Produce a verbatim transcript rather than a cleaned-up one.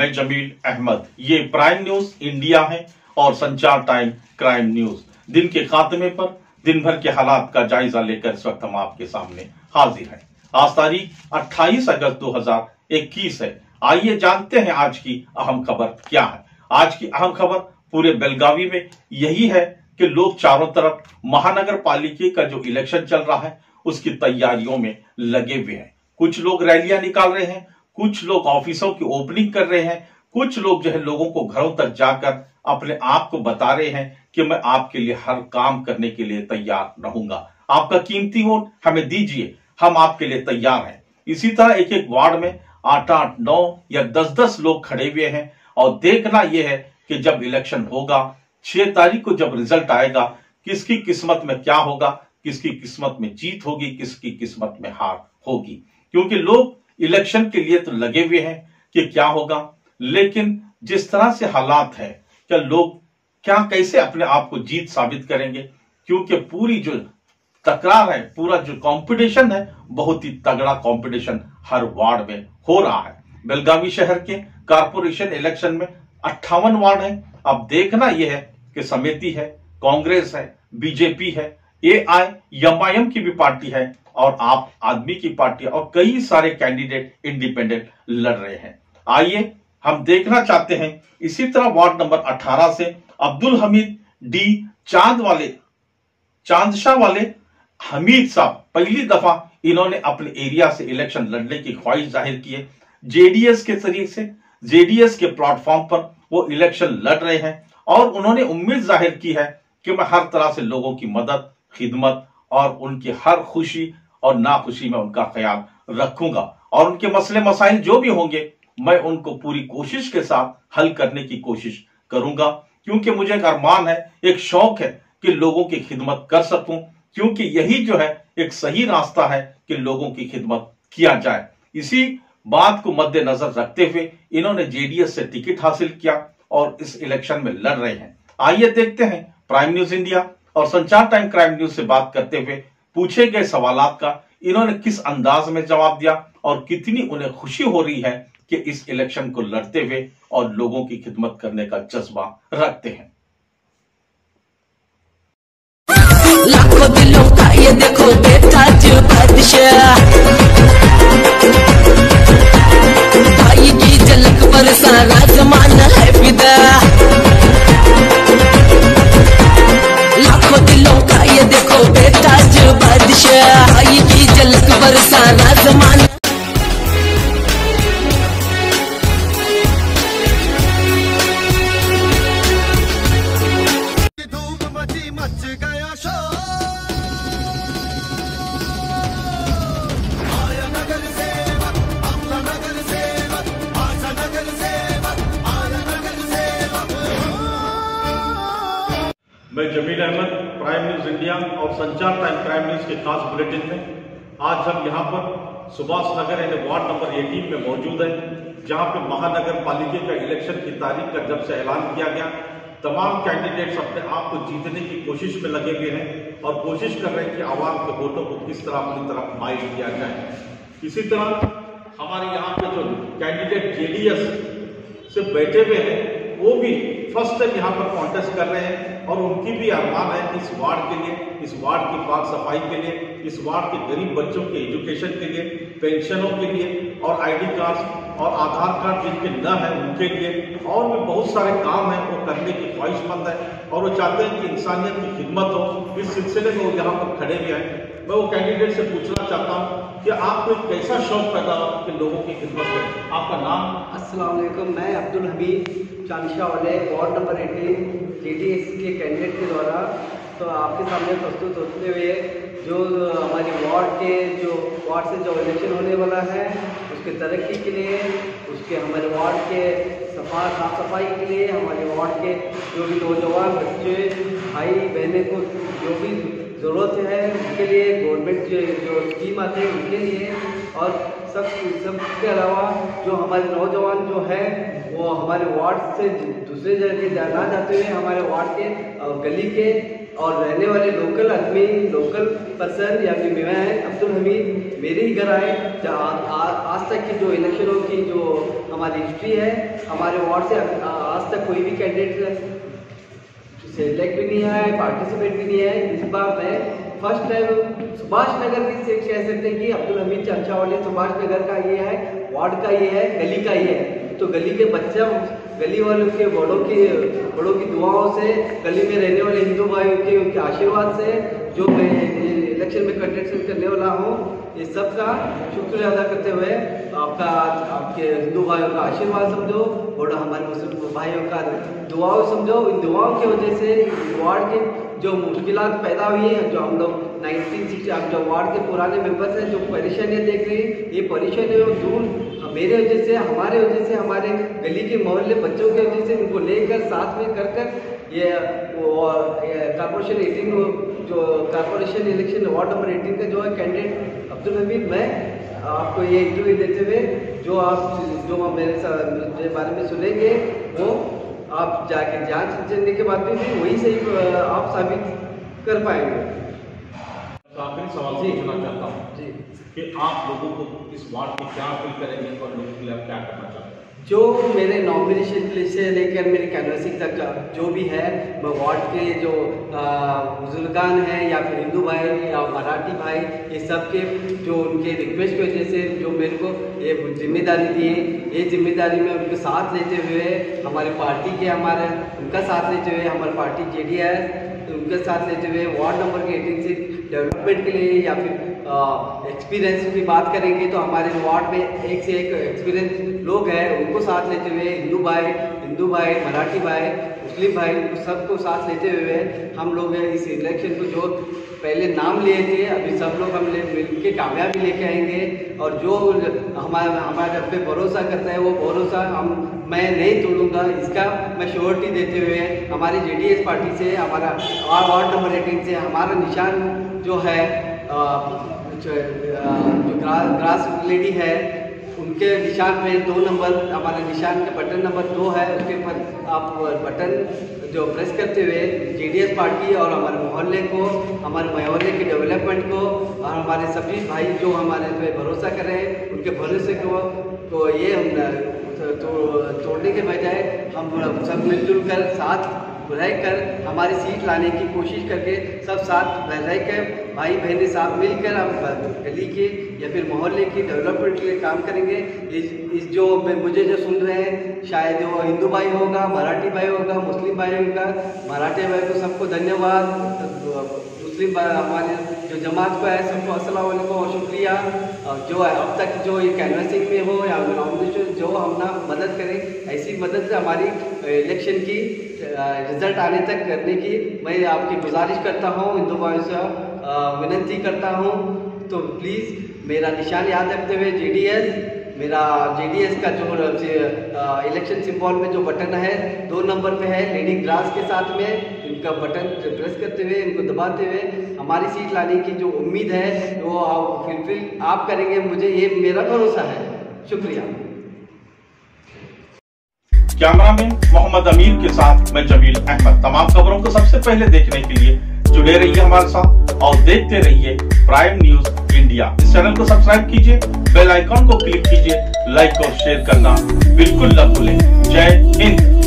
मैं जमील अहमद। ये prime News India है और संचार टाइम क्राइम न्यूज। दिन के खात्मे पर दिन भर के हालात का जायजा लेकर इस वक्त हम आपके सामने हाजिर हैं। आज तारीख अट्ठाईस अगस्त दो हजार इक्कीस है। आइए जानते हैं आज की अहम खबर क्या है। आज की अहम खबर पूरे बेलगावी में यही है कि लोग चारों तरफ महानगर पालिका का जो इलेक्शन चल रहा है उसकी तैयारियों में लगे हुए हैं। कुछ लोग रैलियां निकाल रहे हैं, कुछ लोग ऑफिसों की ओपनिंग कर रहे हैं, कुछ लोग जो है लोगों को घरों तक जाकर अपने आप को बता रहे हैं कि मैं आपके लिए हर काम करने के लिए तैयार रहूंगा, आपका कीमती वोट हमें दीजिए, हम आपके लिए तैयार हैं। इसी तरह एक एक वार्ड में आठ आठ नौ या दस दस लोग खड़े हुए हैं और देखना यह है कि जब इलेक्शन होगा छह तारीख को जब रिजल्ट आएगा किसकी किस्मत में क्या होगा, किसकी किस्मत में जीत होगी, किसकी किस्मत में हार होगी। क्योंकि लोग इलेक्शन के लिए तो लगे हुए हैं कि क्या होगा, लेकिन जिस तरह से हालात है क्या लोग क्या कैसे अपने आप को जीत साबित करेंगे, क्योंकि पूरी जो तकरार है, पूरा जो कंपटीशन है, बहुत ही तगड़ा कंपटीशन हर वार्ड में हो रहा है। बेलगावी शहर के कारपोरेशन इलेक्शन में अट्ठावन वार्ड है। अब देखना यह है कि समिति है, कांग्रेस है, बीजेपी है, ए आई एम आई एम की भी पार्टी है और आप आदमी की पार्टी और कई सारे कैंडिडेट इंडिपेंडेंट लड़ रहे हैं। आइए हम देखना चाहते हैं इसी तरह वार्ड नंबर अठारह से अब्दुल हमीद डी चांद वाले चांदशाह वाले हमीद साहब पहली दफा इन्होंने अपने एरिया से इलेक्शन लड़ने की ख्वाहिश जाहिर की है। जेडीएस के जरिए से जेडीएस के प्लेटफॉर्म पर वो इलेक्शन लड़ रहे हैं और उन्होंने उम्मीद जाहिर की है कि मैं हर तरह से लोगों की मदद, खिदमत और उनकी हर खुशी और नाखुशी में उनका ख्याल रखूंगा और उनके मसले मसाइल जो भी होंगे मैं उनको पूरी कोशिश के साथ हल करने की कोशिश करूंगा, क्योंकि मुझे एक अरमान है, एक शौक है कि लोगों की खिदमत कर सकूं, क्योंकि यही जो है एक सही रास्ता है कि लोगों की खिदमत किया जाए। इसी बात को मद्देनजर रखते हुए इन्होंने जेडीएस से टिकट हासिल किया और इस इलेक्शन में लड़ रहे हैं। आइए देखते हैं प्राइम न्यूज इंडिया और संचार टाइम क्राइम न्यूज से बात करते हुए पूछे गए सवालात का इन्होंने किस अंदाज में जवाब दिया और कितनी उन्हें खुशी हो रही है कि इस इलेक्शन को लड़ते हुए और लोगों की खिदमत करने का जज्बा रखते हैं। लाखों दिलों का ये देखो बेटा जो बादशाह, भाई की झलक पर सारा जमाना है फिदा। लाखों दिलों का ये देखो बेटा जो बादशाह, भाई की झलक पर सारा जमाना। मैं Jameel Ahmed, Prime News India और संचार टाइम क्राइम न्यूज के खास बुलेटिन में आज हम यहाँ पर सुभाष नगर यानी वार्ड नंबर अठारह में मौजूद है, जहाँ पे महानगर पालिका का इलेक्शन की तारीख का जब से ऐलान किया गया तमाम कैंडिडेट्स अपने आप को जीतने की कोशिश में लगे हुए हैं और कोशिश कर रहे हैं कि आवाम के वोटों को किस तरह अपनी तरफ माइल किया जाए। इसी तरह हमारे यहाँ पे जो कैंडिडेट जेडीएस से बैठे हुए हैं वो भी फर्स्ट टाइम यहाँ पर कॉन्टेस्ट कर रहे हैं और उनकी भी अरमान है कि इस वार्ड के लिए, इस वार्ड की साफ सफाई के लिए, इस वार्ड के गरीब बच्चों के एजुकेशन के लिए, पेंशनों के लिए और आईडी कार्ड और आधार कार्ड जिनके न है उनके लिए और भी बहुत सारे काम हैं वो करने की ख्वाहिशमंद है और वो चाहते हैं कि इंसानियत की खिदमत हो। इस सिलसिले में वो यहाँ पर खड़े भी हैं। मैं वो कैंडिडेट से पूछना चाहता हूँ कि आपको एक कैसा शौक पैदा हो कि लोगों की खिदमत करें। आपका नाम? अस्सलाम वालेकुम, मैं अब्दुल हमीद चांदशाह वाले वार्ड नंबर अठारह जेडीएस के कैंडिडेट के द्वारा तो आपके सामने प्रस्तुत होते हुए जो हमारे वार्ड के जो वार्ड से जो इलेक्शन होने वाला है उसके तरक्की के लिए, उसके हमारे वार्ड के सफा साफ सफाई के लिए, हमारे वार्ड के जो भी नौजवान बच्चे भाई बहनें को जो भी ज़रूरत है उनके लिए गवर्नमेंट जो जो स्कीम आते हैं उनके लिए और सब सब के अलावा जो हमारे नौजवान जो है वो हमारे वार्ड से दूसरे जगह ना जाते हुए हमारे वार्ड के गली के और रहने वाले लोकल आदमी, लोकल पर्सन या फिर मैं अब्दुल हमीद मेरे ही घर आए। जहाँ आज तक की जो इलेक्शनों की जो हमारी हिस्ट्री है, हमारे वार्ड से आज तक कोई भी कैंडिडेट सेलेक्ट भी नहीं है, पार्टिसिपेट भी नहीं है। इस बार मैं फर्स्ट टाइम सुभाष नगर की कह सकते हैं कि अब्दुल हमीद चाचा वाले सुभाष नगर का ये है, वार्ड का ये है, गली का ये है। तो गली के बच्चा, गली वालों के बड़ों की बड़ों की दुआओं से, गली में रहने वाले हिंदू भाइयों के उनके आशीर्वाद से जो मैं इलेक्शन में कंटेस्ट करने वाला हूँ, ये सब का शुक्रिया अदा करते हुए आपका आपके हिंदू भाइयों का आशीर्वाद समझो और हमारे मुस्लिम भाइयों का दुआओं समझो। इन दुआओं की वजह से वार्ड के जो मुश्किलात पैदा हुई हैं, जो हम लोग नाइनटीन सिक्सटी आप जो वार्ड के पुराने मेंबर्स हैं जो परेशानियाँ देख रहे हैं, ये परेशानियाँ दूर मेरे वजह से, हमारे वजह से, हमारे गली के मोहल्ले बच्चों की वजह से उनको लेकर साथ में कर कर ये कॉर्पोरेशन एटीन जो corporation election ward number eighteen का जो है कैंडिडेट अब्दुल हमीद, मैं आपको ये इंटरव्यू देते हुए जो आप जो मेरे मेरे बारे में सुनेंगे वो आप जाके जांच करने के बाद में भी वही सही आप साबित कर पाएंगे। तो आखिरी सवाल पूछना चाहता हूँ जी कि आप लोगों को इस वार्ड में क्या अपील करेंगे और लोगों के लिए आप क्या करना चाहते हैं? जो मेरे नॉमिनेशन से लेकर मेरी कैनवसिंग तक जो भी है, मैं वार्ड के जो बुजुर्गान हैं या फिर हिंदू भाई या मराठी भाई, ये सब के जो उनके रिक्वेस्ट की वजह से जो मेरे को ये जिम्मेदारी दी है, ये जिम्मेदारी में उनके साथ लेते हुए, हमारी पार्टी के हमारे उनका साथ लेते हुए, हमारी पार्टी जे डी एस उनके साथ लेते हुए वार्ड नंबर के एटीन से डेवलपमेंट के लिए या फिर एक्सपीरियंस की बात करेंगे तो हमारे वार्ड में एक से एक एक्सपीरियंस लोग हैं, उनको साथ लेते हुए हिंदू भाई हिंदू भाई मराठी भाई मुस्लिम भाई उनको सबको साथ लेते हुए हम लोग इस इलेक्शन को जो पहले नाम लिए थे, अभी सब लोग हम मिल के कामयाबी लेके आएंगे। और जो हमारे हमारे पे भरोसा करता है वो भरोसा हम मैं नहीं तोड़ूंगा, इसका मैं श्योरिटी देते हुए हमारी जे डी एस पार्टी से, हमारा वार्ड नंबर एटीन से हमारा निशान जो है आ, जो, जो ग्रास ग्रास लेडी है उनके निशान पे दो नंबर, हमारे निशान के बटन नंबर दो है, उसके ऊपर आप बटन जो प्रेस करते हुए जे डी एस पार्टी और हमारे मोहल्ले को, हमारे मोहल्ले के डेवलपमेंट को और हमारे सभी भाई जो हमारे पे भरोसा कर रहे हैं उनके भरोसे को तो ये हम तो तोड़ने के बजाय हम सब मिलजुल कर साथ रहकर हमारी सीट लाने की कोशिश करके सब साथ रहकर भाई बहनें साथ मिलकर हम गली के या फिर मोहल्ले की डेवलपमेंट के लिए काम करेंगे। इस, इस जो मुझे जो सुन रहे हैं शायद वो हिंदू भाई होगा, मराठी भाई होगा, मुस्लिम भाई होगा, मराठी भाई को सबको धन्यवाद, मुस्लिम हमारे जो जमात को है सबको अस्सलाम वालेकुम और शुक्रिया। जो है अब तक जो ये कैनवसिंग में हो या नॉमिनेशन जो हम ना मदद करें, ऐसी मदद से हमारी इलेक्शन की रिजल्ट आने तक करने की मैं आपकी गुजारिश करता हूँ, हिंदू भाइयों से विनती करता हूँ। तो प्लीज़ मेरा निशान याद रखते हुए जे डी एस मेरा जे डी एस का जो इलेक्शन सिंबल में जो बटन है दो नंबर पे है, लेडी ग्रास के साथ में इनका बटन प्रेस करते हुए इनको दबाते हुए हमारी सीट लाने की जो उम्मीद है वो आप फुलफिल आप करेंगे, मुझे ये मेरा भरोसा है। शुक्रिया। कैमरामैन मोहम्मद अमीर के साथ मैं जमील अहमद। तमाम खबरों को सबसे पहले देखने के लिए जुड़े रहिए हमारे साथ और देखते रहिए प्राइम न्यूज इंडिया। इस चैनल को सब्सक्राइब कीजिए, बेल आइकॉन को क्लिक कीजिए, लाइक और शेयर करना बिल्कुल न भूलें। जय हिंद।